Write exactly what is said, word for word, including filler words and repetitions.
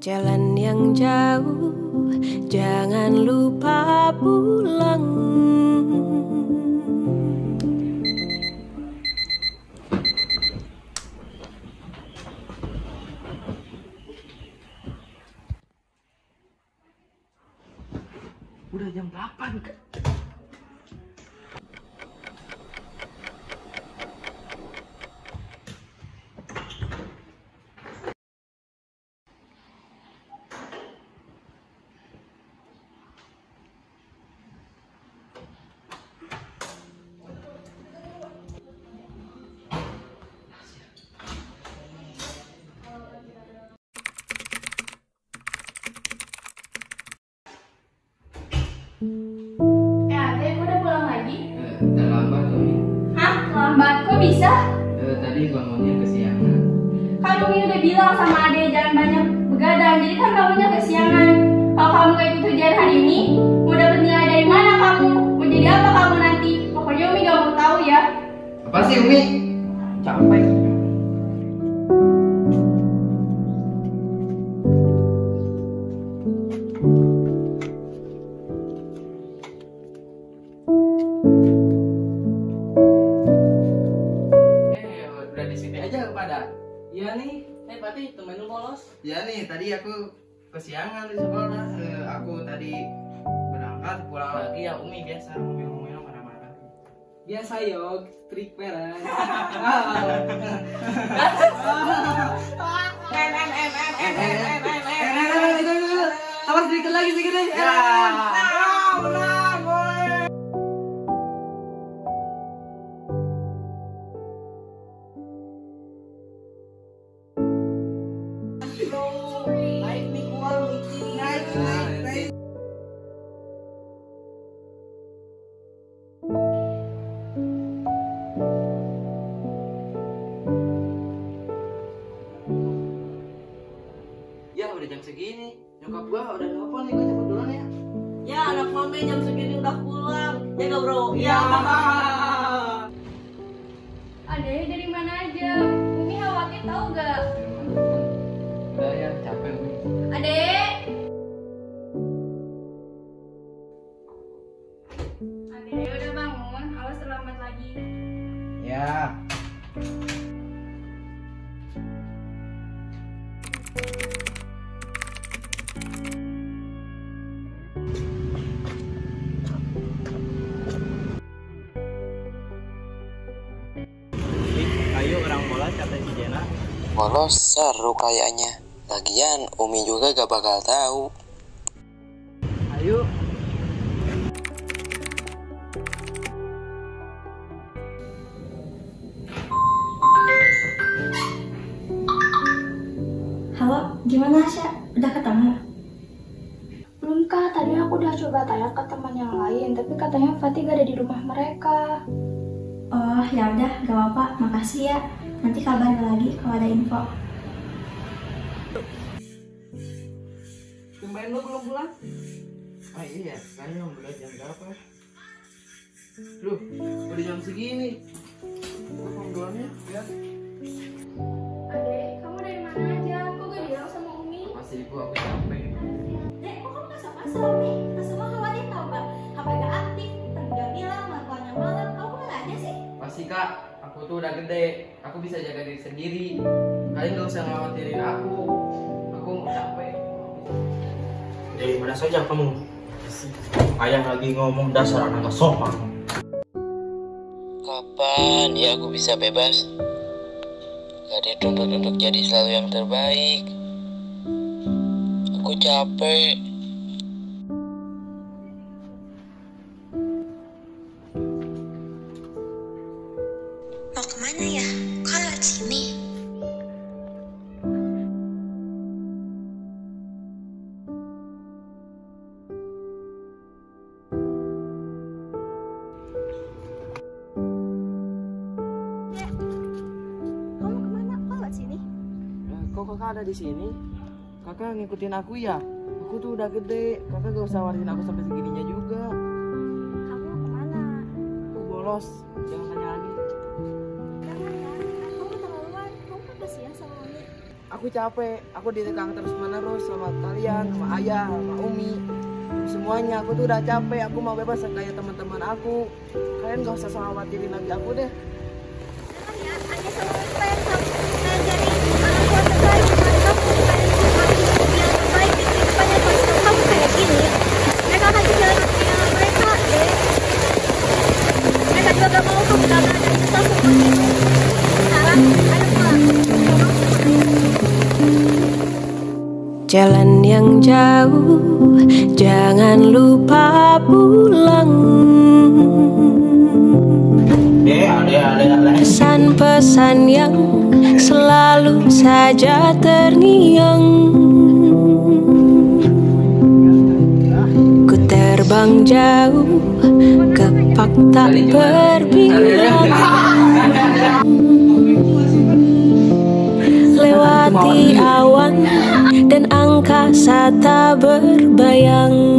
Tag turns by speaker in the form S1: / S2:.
S1: jalan yang jauh, jangan lupa pulang.
S2: Udah jam delapan kan?
S3: Eh, adek, udah pulang lagi?
S2: Eh, terlambat Umi.
S3: Hah? Lambat? Kok bisa?
S2: Eh, tadi bangunnya kesiangan.
S3: Kan Umi udah bilang sama adek jangan banyak begadang, jadi kan bangunnya kesiangan. Kalau kamu gak ikut ujian hari ini, mau dapet nilai dari mana kamu? Mau jadi apa kamu nanti? Pokoknya Umi gak mau tahu ya.
S2: Apa sih Umi? Capek. Iya nih,
S4: Eh Pati, temen lu bolos?
S2: ya nih tadi aku kesiangan di sekolah. Eh, aku tadi berangkat pulang lagi ya Umi biasa ngomel-ngomel marah-marah.
S4: Biasa yo, trik peran.
S2: Awas sedikit lagi sedikit lagi.
S4: Naik nih gua, naik, naik, naik.
S2: Ya udah jam segini, nyokap gua udah nelfon nih, gua cabut duluan ya.
S4: Ya anak mami jam segini udah pulang. Jaga bro. Ya.
S3: Adek, dari mana aja? Umi khawatir tahu gak?
S2: Udah ya, capek Umi.
S3: Adek! Adek, udah bangun? Awas terlambat lagi.
S2: Ya. Ayo orang bola kata si Jena.
S5: Bolos seru kayaknya. Lagian Umi juga gak bakal tahu.
S2: Ayo.
S6: Halo, gimana Asya? Udah ketemu?
S3: Belum kak, tadi aku udah coba tanya ke teman yang lain, tapi katanya Fatih gak ada di rumah mereka.
S6: Oh, ya udah, gak apa-apa. Makasih ya. Nanti kabarin lagi kalau ada info.
S4: Tumben lu belum pulang?
S2: Ah iya, sekarang udah jam berapa? Duh, udah jam segini. Gua pulang duluan ya. Ya.
S3: Adek, kamu dari mana aja? Kok gak bilang sama Umi?
S2: Masih gua aku capek.
S6: Dek, kok kamu pasal-pasal nih? Semua khawatir tau gak? H P gak aktif, gak bilang, teleponnya malam. Kamu kemana aja sih?
S2: Pasti kak, aku tuh udah gede. Aku bisa jaga diri sendiri. Kalian gak usah khawatirin aku. Aku capek.
S7: Dari mana saja kamu? Ayah lagi ngomong dasar anak gak sopan.
S5: Kapan ya aku bisa bebas? Gak dituntut untuk jadi selalu yang terbaik. Aku capek.
S8: Mau kemana ya? Kok lewat sini?
S6: Kamu kemana? Kok lewat sini?
S2: Eh, kok kakak ada di sini? Kakak ngikutin aku ya? Aku tuh udah gede. Kakak gak usah warisin aku sampai segininya juga.
S6: Kamu mau kemana?
S2: Aku bolos. Jangan tanya lagi.
S6: Jangan ya, kamu keterlaluan. Kamu kan kasihan sama Umi.
S2: Aku capek, aku ditekan terus menerus sama kalian, sama ayah, sama Umi, semuanya. Aku tuh udah capek, aku mau bebas kayak teman-teman aku. Kalian gak usah khawatirin lagi aku deh.
S6: Ya, hanya sama apa yang kamu pelajari orang tua terbaik buat kamu, bukan yang terbaik di kehidupannya. Kalau kamu kayak gini, mereka akan kehilangan kehilangan mereka deh. Mereka juga gak mau kamu gagal dan susah seperti itu. Sekarang, ayo pulang.
S1: Jalan yang jauh, jangan lupa pulang. Pesan-pesan yang selalu saja terngiang. Ku terbang jauh, kepak tak berbilang. Lewati awan dan angkasa tak berbayang.